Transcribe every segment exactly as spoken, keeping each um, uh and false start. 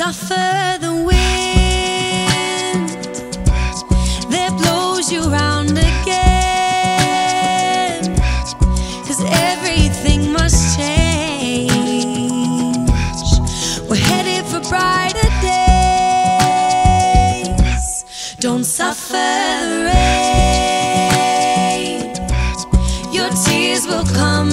suffer the wind that blows you round again, 'cause everything must change. We're headed for brighter days. Don't suffer the rain, your tears will come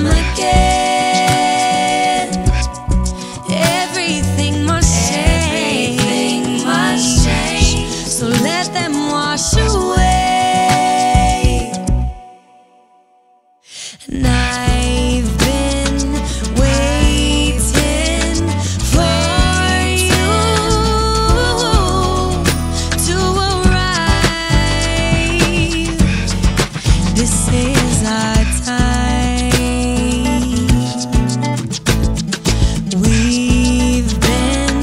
again. Everything must change, everything must change. So let them wash away. And I've been waiting for you to arrive. This is our time. We've been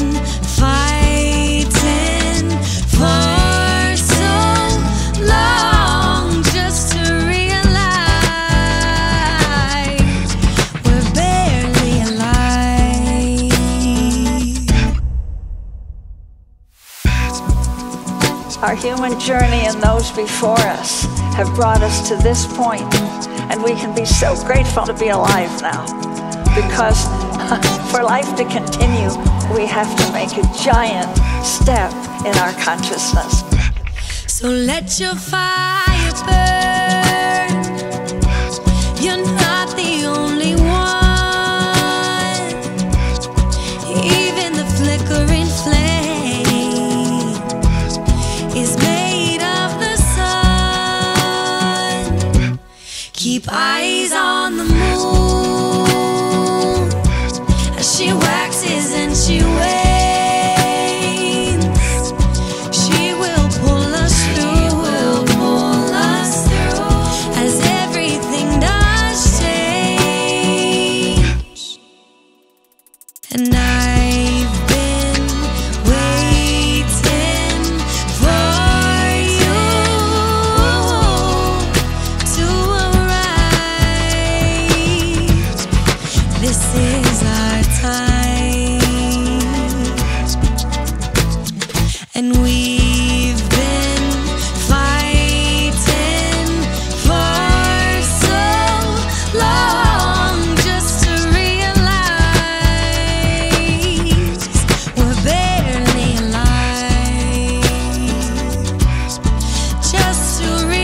fighting for so long just to realize we're barely alive. Our human journey and those before us have brought us to this point, and we can be so grateful to be alive now, because for life to continue, we have to make a giant step in our consciousness. So let your fire burn. You're not the only one. Even the flickering flame is made of the sun. Keep eyes on the moon as she waxes and she wanes. She will pull us through, will pull us through, as everything does change. And I've been waiting for you to arrive. This is our time, and we've been fighting for so long just to realize we're barely alive. Just to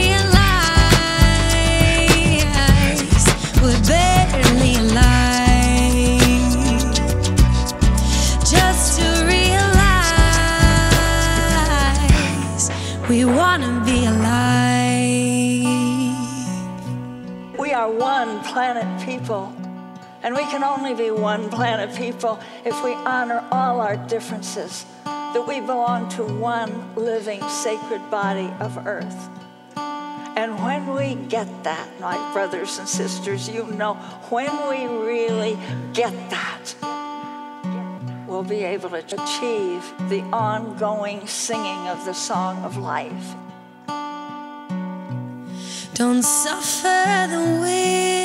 realize we're barely alive. Just to realize we wanna be alive. We are one planet people, and we can only be one planet people if we honor all our differences, that we belong to one living sacred body of earth. And when we get that, my brothers and sisters, you know, when we really get that, we'll be able to achieve the ongoing singing of the song of life. Don't suffer the wind